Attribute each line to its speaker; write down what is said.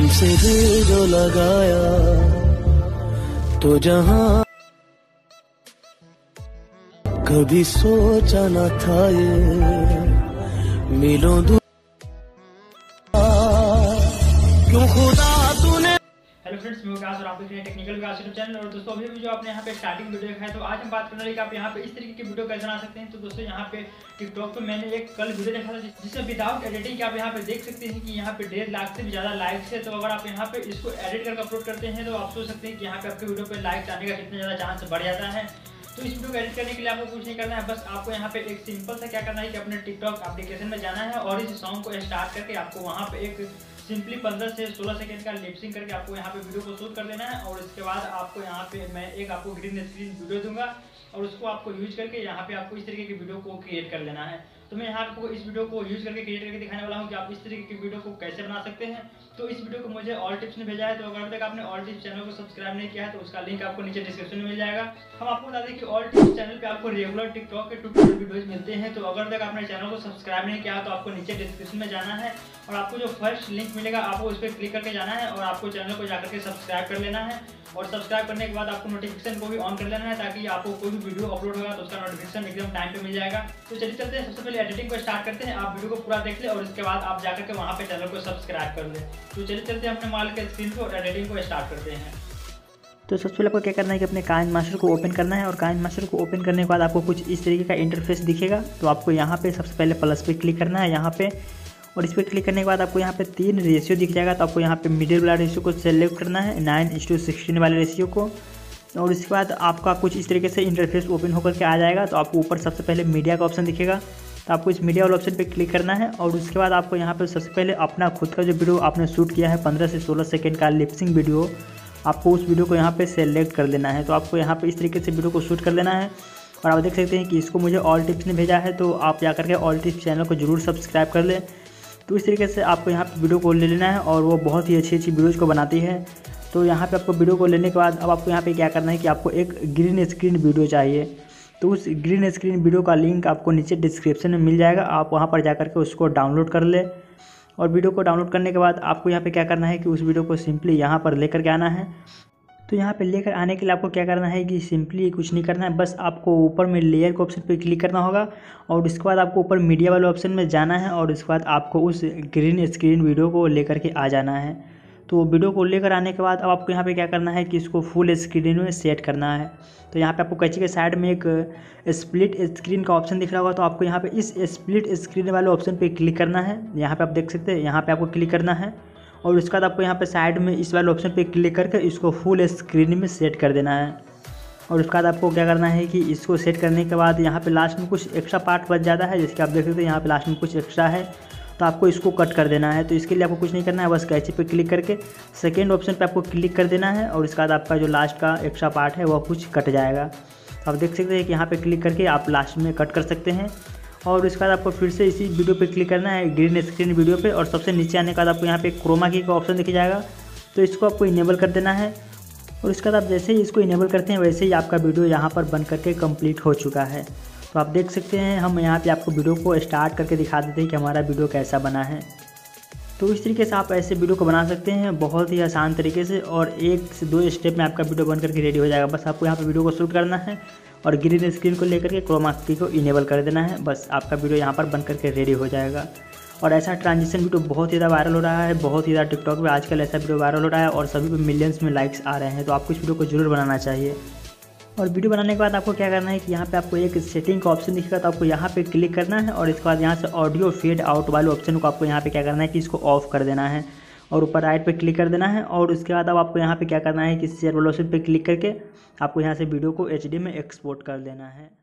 Speaker 1: तुमसे दिल जो लगाया तो जहां कभी सोचा न था ये मिलो क्यों खुदा तूने।
Speaker 2: हेलो फ्रेंड्स, मैं विकास और आप देख रहे हैं टेक्निकल विकास यूट्यूब चैनल। और दोस्तों अभी जो आपने यहाँ पे स्टार्टिंग वीडियो देखा है, तो आज हम बात करने वाले कि आप यहाँ पे इस तरीके की वीडियो कैसे बना सकते हैं। तो दोस्तों यहाँ पे टिकटॉक पे मैंने एक कल वीडियो देखा था जिसमें विदाउट एडिटिंग के आप यहाँ पे देख सकते हैं कि यहाँ पे 1.5 लाख से भी ज्यादा लाइक्स है। तो अगर आप यहाँ पे इसको एडिट करके अपलोड करते हैं तो आप सोच सकते हैं कि यहाँ पे आपके वीडियो पे लाइक्स आने का कितना ज्यादा चांस बढ़ जाता है। तो इस वीडियो को एडिट करने के लिए आपको कुछ नहीं करना है, बस आपको यहाँ पे एक सिंपल सा क्या करना है कि अपने टिकटॉक एप्लीकेशन में जाना है और इस सॉन्ग को स्टार्ट करके आपको वहाँ पे एक सिंपली 15 से 16 सेकंड का लिपसिंग करके आपको यहाँ पे वीडियो को शूट कर लेना है। और इसके बाद आपको यहाँ पे मैं एक आपको ग्रीन स्क्रीन वीडियो दूंगा और उसको आपको यूज करके यहाँ पे आपको इस तरीके की वीडियो को क्रिएट कर लेना है। तो मैं यहाँ आपको इस वीडियो को यूज करके क्रिएट करके दिखाने वाला हूँ कि आप इस तरीके की वीडियो को कैसे बना सकते हैं। तो इस वीडियो को मुझे ऑल टिप्स ने भेजा है, तो अगर अभी तक आपने ऑल टिप्स चैनल को सब्सक्राइब नहीं किया है तो उसका लिंक आपको नीचे डिस्क्रिप्शन में मिल जाएगा। हम आपको बता दें कि ऑल टिप्स चैनल पे आपको रेगुलर टिकटॉक के ट्यूटोरियल वीडियोज मिलते हैं। तो अगर तक आपने चैनल को सब्सक्राइब नहीं किया तो आपको नीचे डिस्क्रिप्शन में जाना है और आपको जो फर्स्ट लिंक मिलेगा आपको उस पर क्लिक करके जाना है और आपको चैनल को जाकर के सब्सक्राइब कर लेना है। और सब्सक्राइब करने के बाद आपको नोटिफिकेशन को भी ऑन कर लेना है ताकि आपको कोई भी वीडियो अपलोड होगा तो उसका नोटिफिकेशन एकदम टाइम पे मिल जाएगा। तो चलिए चलते हैं, सबसे पहले एडिटिंग को स्टार्ट करते हैं। आप वीडियो को पूरा देख ले और इसके बाद आप जाकर के वहाँ पे चैनल को सब्सक्राइब कर ले। तो चलिए चलते हैं अपने मोबाइल के स्क्रीन को और एडिटिंग को स्टार्ट करते हैं।
Speaker 3: तो सबसे पहले आपको क्या करना है कि अपने काइनमास्टर को ओपन करना है और काइनमास्टर को ओपन करने के बाद आपको कुछ इस तरीके का इंटरफेस दिखेगा। तो आपको यहाँ पे सबसे पहले प्लस पे क्लिक करना है यहाँ पे, और इस पर क्लिक करने के बाद आपको यहाँ पे 3 रेशियो दिख जाएगा। तो आपको यहाँ पे मिडिल वाला रेशियो को सेलेक्ट करना है, 9:16 वाले रेशियो को। और इसके बाद आपका कुछ इस तरीके से इंटरफेस ओपन होकर के आ जाएगा। तो आपको ऊपर सबसे पहले मीडिया का ऑप्शन दिखेगा, तो आपको इस मीडिया वाले ऑप्शन पे क्लिक करना है। और उसके बाद आपको यहाँ पे सबसे पहले अपना खुद का जो वीडियो आपने शूट किया है 15 से 16 सेकंड का लिपसिंग वीडियो, आपको उस वीडियो को यहाँ पे सेलेक्ट कर लेना है। तो आपको यहाँ पे इस तरीके से वीडियो को शूट कर लेना है। और आप देख सकते हैं कि इसको मुझे ऑल टिप्स ने भेजा है, तो आप जाकर के ऑल टिप्स चैनल को जरूर सब्सक्राइब कर लें। तो इस तरीके से आपको यहाँ पे वीडियो को ले लेना है और वो बहुत ही अच्छी अच्छी वीडियोज़ को बनाती है। तो यहाँ पे आपको वीडियो को लेने के बाद अब आपको यहाँ पे क्या करना है कि आपको एक ग्रीन स्क्रीन वीडियो चाहिए। तो उस ग्रीन स्क्रीन वीडियो का लिंक आपको नीचे डिस्क्रिप्शन में मिल जाएगा, आप वहाँ पर जाकर के उसको डाउनलोड कर ले। और वीडियो को डाउनलोड करने के बाद आपको यहाँ पे क्या करना है कि उस वीडियो को सिंपली यहाँ पर लेकर के आना है। तो यहाँ पे लेकर आने के लिए आपको क्या करना है कि सिंपली कुछ नहीं करना है, बस आपको ऊपर में लेयर के ऑप्शन पे क्लिक करना होगा और उसके बाद आपको ऊपर मीडिया वाले ऑप्शन में जाना है और उसके बाद आपको उस ग्रीन स्क्रीन वीडियो को लेकर के आ जाना है। तो वीडियो को लेकर आने के बाद अब आपको यहाँ पे क्या करना है कि इसको फुल स्क्रीन में सेट करना है। तो यहाँ पे आपको कैंची के साइड में एक स्प्लिट स्क्रीन का ऑप्शन दिख रहा होगा, तो आपको यहाँ पे इस स्प्लिट स्क्रीन वाले ऑप्शन पे क्लिक करना है। यहाँ पे आप देख सकते हैं, यहाँ पे आपको क्लिक करना है और उसके बाद आपको यहाँ पे साइड में इस वाले ऑप्शन पे क्लिक करके इसको फुल स्क्रीन में सेट कर देना है। और उसके बाद आपको क्या करना है कि इसको सेट करने के बाद यहाँ पे लास्ट में कुछ एक्स्ट्रा पार्ट बच जाता है, जैसे कि आप देख सकते हैं यहाँ पे लास्ट में कुछ एक्स्ट्रा है, तो आपको इसको कट कर देना है। तो इसके लिए आपको कुछ नहीं करना है, बस कैंची पे क्लिक करके सेकेंड ऑप्शन पे आपको क्लिक कर देना है और उसके बाद आपका जो लास्ट का एक्स्ट्रा पार्ट है वह कुछ कट जाएगा। आप देख सकते हैं कि यहाँ पे क्लिक करके आप लास्ट में कट कर सकते हैं। और उसके बाद आपको फिर से इसी वीडियो पे क्लिक करना है ग्रीन स्क्रीन वीडियो पे, और सबसे नीचे आने के बाद आपको यहाँ पे क्रोमा की का ऑप्शन दिख जाएगा, तो इसको आपको इनेबल कर देना है। और उसके बाद आप जैसे ही इसको इनेबल करते हैं वैसे ही आपका वीडियो यहाँ पर बन करके कंप्लीट हो चुका है। तो आप देख सकते हैं, हम यहाँ पे आपको वीडियो को स्टार्ट करके दिखा देते हैं कि हमारा वीडियो कैसा बना है। तो इस तरीके से आप ऐसे वीडियो को बना सकते हैं बहुत ही आसान तरीके से, और 1 से 2 स्टेप में आपका वीडियो बन करके रेडी हो जाएगा। बस आपको यहाँ पे वीडियो को शूट करना है और ग्रीन स्क्रीन को लेकर के क्रोमा की को इनेबल कर देना है, बस आपका वीडियो यहाँ पर बन करके रेडी हो जाएगा। और ऐसा ट्रांजिशन वीडियो बहुत ही ज़्यादा वायरल हो रहा है, बहुत ही ज़्यादा टिकटॉक पे आजकल ऐसा वीडियो वायरल हो रहा है और सभी पे मिलियंस में लाइक्स आ रहे हैं। तो आपको इस वीडियो को जरूर बनाना चाहिए। और वीडियो बनाने के बाद आपको क्या करना है कि यहाँ पे आपको एक सेटिंग का ऑप्शन दिखेगा, तो आपको यहाँ पे क्लिक करना है और इसके बाद यहाँ से ऑडियो फेड आउट वाले ऑप्शन को आपको यहाँ पे क्या करना है कि इसको ऑफ कर देना है और ऊपर राइट पे क्लिक कर देना है। और उसके बाद अब आपको यहाँ पे क्या करना है कि शेयर वाले ऑप्शन पे क्लिक करके आपको यहाँ से वीडियो को HD में एक्सपोर्ट कर देना है।